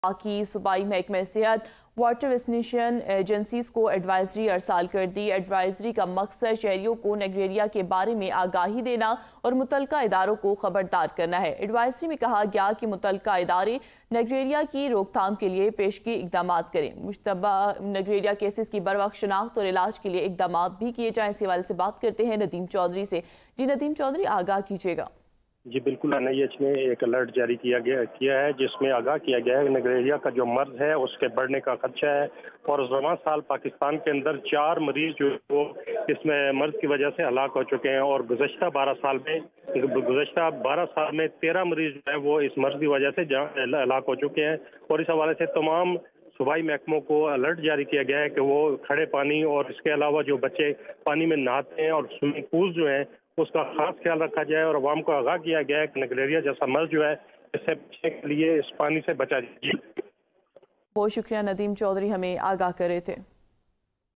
باقی صوبائی محکمہ صحت واٹر ویکسینیشن ایجنسیز کو ایڈوائزری ارسال کر دی۔ ایڈوائزری کا مقصد شہریوں کو نیگلیریا کے بارے میں آگاہی دینا اور متعلقہ اداروں کو خبردار کرنا ہے۔ ایڈوائزری میں کہا گیا کہ متعلقہ ادارے نیگلیریا کی روک تھام کے لیے پیشگی اقدامات کریں، مشتبہ نیگلیریا کیسز کی بروقت شناخت اور علاج کے لیے اقدامات بھی کیے جائیں۔ اس حوالے سے بات کرتے ہیں ندیم چودھری سے۔ جی ندیم چودھری، آگاہ کیجیے گا۔ جی بالکل، NIH نے ایک الرٹ جاری کیا ہے جس میں آگاہ کیا گیا ہے کہ نیگلیریا کا جو مرض ہے اس کے بڑھنے کا خدشہ ہے، اور رواں سال پاکستان کے اندر 4 مریض جو وہ اس میں مرض کی وجہ سے ہلاک ہو چکے ہیں، اور گزشتہ 12 سال میں 13 مریض جو ہے وہ اس مرض کی وجہ سے ہلاک ہو چکے ہیں۔ اور اس حوالے سے تمام صوبائی محکموں کو الرٹ جاری کیا گیا ہے کہ وہ کھڑے پانی اور اس کے علاوہ جو بچے پانی میں نہاتے ہیں اور سوئمنگ پول جو ہیں اس کا خاص خیال رکھا جائے، اور عوام کو آگاہ کیا گیا ہے کہ نیگلیریا جیسا مرض جو ہے اس سے بچنے کے لیے اس پانی سے بچا جائے۔ بہت شکریہ ندیم چودھری، ہمیں آگاہ کر رہے تھے۔